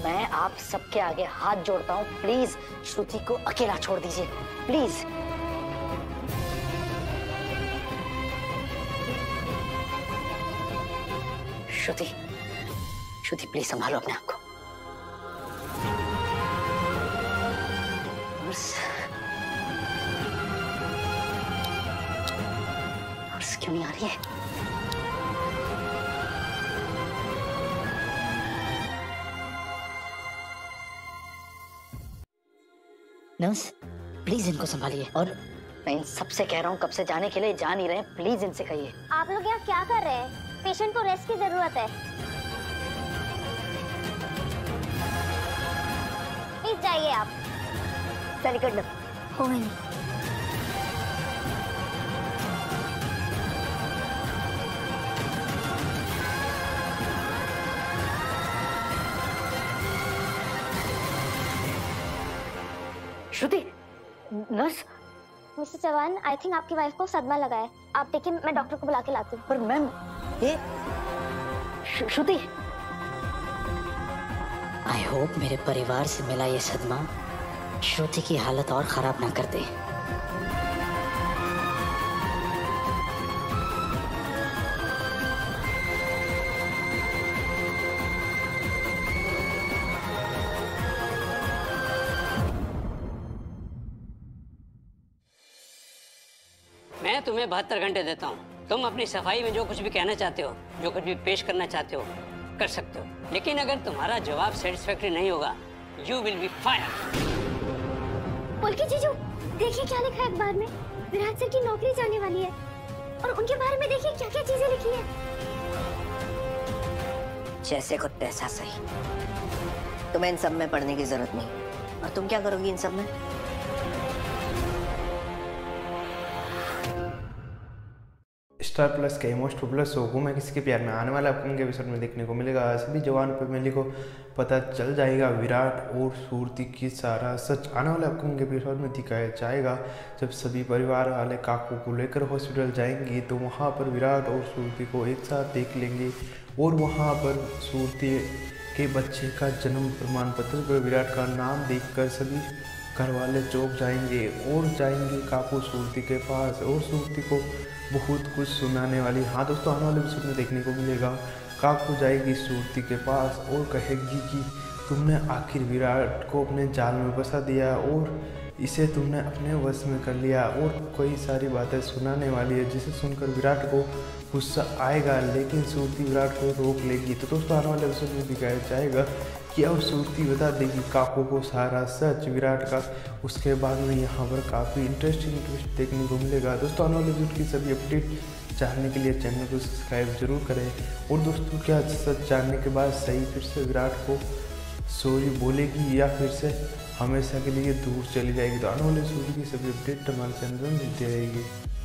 मैं आप सबके आगे हाथ जोड़ता हूँ, प्लीज श्रुति को अकेला छोड़ दीजिए, प्लीज। श्रुति, श्रुति प्लीज संभालो अपने आप को। नर्स क्यों नहीं आ रही है? नर्स प्लीज इनको संभालिए। और मैं इन सबसे कह रहा हूँ कब से जाने के लिए, जा नहीं रहे, प्लीज इनसे कहिए। आप लोग यहाँ क्या कर रहे हैं? पेशेंट को रेस्ट की जरूरत है, प्लीज जाइए आप। Very good. हो गई। Shruti, nurse. Mister Chauhan, I think आपकी वाइफ को सदमा लगा है। आप देखिए, मैं डॉक्टर को बुला के लाती हूँ। पर मैम ये श्रुति, आई होप मेरे परिवार से मिला ये सदमा श्रुति की हालत और खराब ना कर दे। मैं तुम्हें 72 घंटे देता हूँ। तुम अपनी सफाई में जो कुछ भी कहना चाहते हो, जो कुछ भी पेश करना चाहते हो, कर सकते हो। लेकिन अगर तुम्हारा जवाब सेटिस्फैक्टरी नहीं होगा, you will be fire. Pulki जीजू, देखिए क्या लिखा है अखबार में। विराट सर की नौकरी जाने वाली है और उनके बारे में देखिए क्या क्या चीजें लिखी है। जैसे को तैसा सही। तुम्हें इन सब में पढ़ने की जरूरत नहीं। और तुम क्या करोगी इन सब में? स्टार प्लस के मोस्ट पॉपुलर शो हूँ मैं किसी के प्यार में आने वाला अपकमिंग एपिसोड में देखने को मिलेगा। सभी जवानों पे मिली को पता चल जाएगा विराट और सूरती की सारा सच आने वाले अपकमिंग एपिसोड में दिखाया जाएगा। जब सभी परिवार वाले काकू को लेकर हॉस्पिटल जाएंगे तो वहाँ पर विराट और सूरती को एक साथ देख लेंगे और वहाँ पर सूरती के बच्चे का जन्म प्रमाण पत्र पर विराट का नाम देखकर सभी घर वाले चौंक जाएंगे और जाएंगे काकू सूरती के पास और सूरती को बहुत कुछ सुनाने वाली। हाँ दोस्तों, आने वाले एपिसोड में देखने को मिलेगा काकू जाएगी सूरती के पास और कहेगी कि तुमने आखिर विराट को अपने जाल में फंसा दिया और इसे तुमने अपने वश में कर लिया और कई सारी बातें सुनाने वाली है, जिसे सुनकर विराट को गुस्सा आएगा लेकिन सूरती विराट को रोक लेगी। तो दोस्तों आने वाले एपिसोड में दिखाया जाएगा कि अब सूरती बता देगी काकू को सारा सच विराट का। उसके बाद में यहाँ पर काफ़ी इंटरेस्टिंग ट्विस्ट देखने को मिलेगा। दोस्तों आने वाले एपिसोड की सभी अपडेट जानने के लिए चैनल को सब्सक्राइब जरूर करें। और दोस्तों क्या सच जानने के बाद सही फिर से विराट को सॉरी बोलेगी या फिर से हमेशा के लिए दूर चली जाएगी? तो आने वाले एपिसोड की सभी अपडेट हमारे चैनल में मिलती रहेगी।